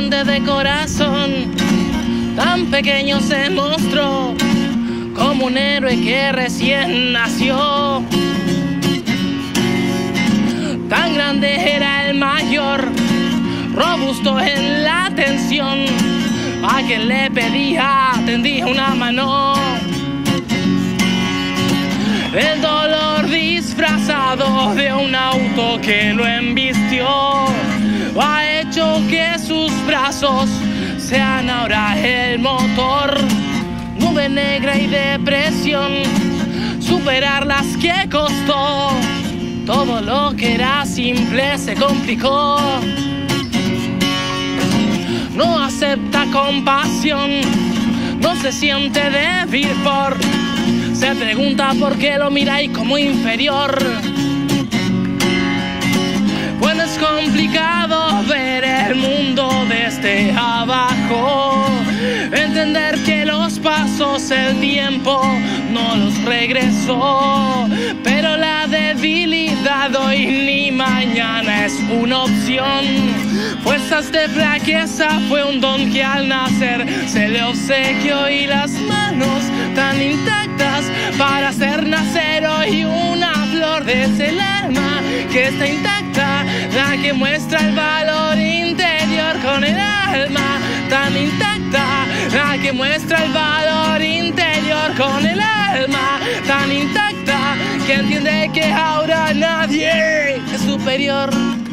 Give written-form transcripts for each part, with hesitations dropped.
grande de corazón, tan pequeño se mostró, como un héroe que recién nació. Tan grande era el mayor, robusto en la tensión, a quien le pedía tendía una mano. El dolor disfrazado de un auto que lo embistió ha hecho que sus brazos sean ahora el motor. Nube negra y depresión, superarlas que costó. Todo lo que era simple se complicó. No acepta compasión, no se siente débil por... Se pregunta por qué lo miráis como inferior. Pues es complicado ver el mundo desde abajo, entender que los pasos el tiempo no los regresó, pero la debilidad hoy ni mañana es una opción. Fuerzas de flaqueza fue un don que al nacer se le obsequió, y las manos tan intactas para hacer nacer hoy una flor desde el alma que está intacta, la que muestra el valor interior con el alma tan intacta, la que muestra el valor interior con el alma tan intacta, que entiende que ahora nadie es superior.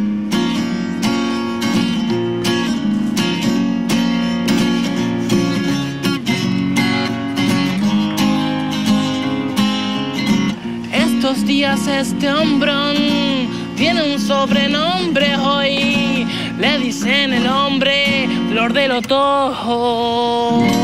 Estos días este hombrón tiene un sobrenombre hoy, le dicen el hombre flor del otoño.